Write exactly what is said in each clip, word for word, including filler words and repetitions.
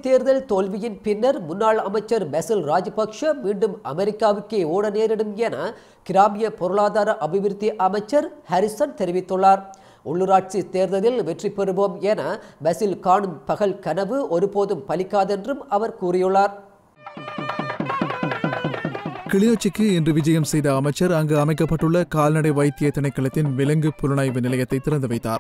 தேர்தல் தோல்வியின் பின்னர் முன்னாள் அமைச்சர் பெசில் ராஜபக்ஷ மீண்டும் அமெரிக்காவுக்கே ஓட நேரிடும் என கிராமிய பொருளாதார அபிவிருத்தி அமைச்சர் ஹாரிசன் தெரிவித்துள்ளார். உள்ளூராட்சி தேர்தலில் வெற்றி பெறுவோம் என பெசில் காணும் பகல் கனவு ஒருபோதும் பலிக்காதென்றும் அவர் கூறியுள்ளார். கிளிநொச்சிக்கு இன்று விஜயம் செய்த அமைச்சர் அங்கு அமைக்கப்பட்டுள்ள கால்நடை வைத்திய திணைக்களத்தின் விலங்கு புலனாய்வு நிலையத்தை திறந்து வைத்தார்.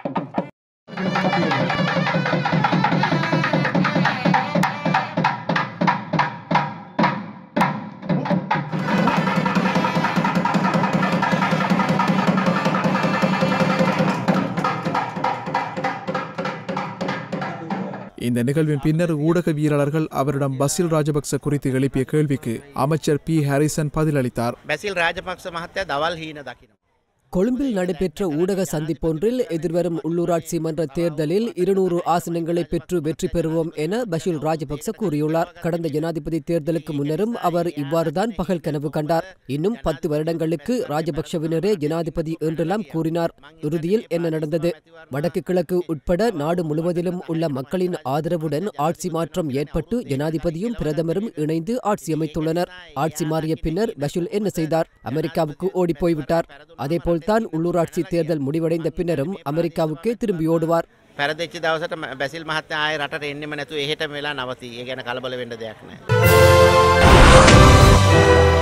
இந்த நிகழ்வின் பின்னர் ஊடகவியலாளர்கள் அவரிடம் பசில் ராஜபக்ச குறித்து எழுப்பிய கேள்விக்கு அமைச்சர் பி ஹாரிசன் பதிலளித்தார். பசில் ராஜபக்ச மஹத்தயா தவல் ஹீன தக்கின கொழும்பில் நடைபெற்ற ஊடக சந்திப்பொன்றில் எதிர்வரும் உள்ளூராட்சி மன்ற தேர்தலில் இருநூறு ஆசனங்களை பெற்று வெற்றி பெறுவோம் என பசில் ராஜபக்ச கூறியுள்ளார். கடந்த ஜனாதிபதி தேர்தலுக்கு முன்னரும் அவர் இவ்வாறுதான் பகல் கனவு கண்டார். இன்னும் பத்து வருடங்களுக்கு ராஜபக்சவினரே ஜனாதிபதி என்றெல்லாம் கூறினார். இறுதியில் என்ன நடந்தது? வடக்கு கிழக்கு உட்பட நாடு முழுவதிலும் உள்ள மக்களின் ஆதரவுடன் ஆட்சி மாற்றம் ஏற்பட்டு ஜனாதிபதியும் பிரதமரும் இணைந்து ஆட்சி அமைத்துள்ளனர். ஆட்சி மாறிய பின்னர் பசில் என்ன செய்தார்? அமெரிக்காவுக்கு ஓடி போய்விட்டார். அதேபோல் தான் உள்ளூராட்சி தேர்தல் முடிவடைந்த பின்னரும் அமெரிக்காவுக்கே திரும்பி ஓடுவார். පෙරදිච්ච දවසට බැසිල් මහත්තයා ආයේ රටට එන්නෙම නැතුව එහෙටම වෙලා නවතී. ඒ ගැන කලබල වෙන්න දෙයක් නැහැ.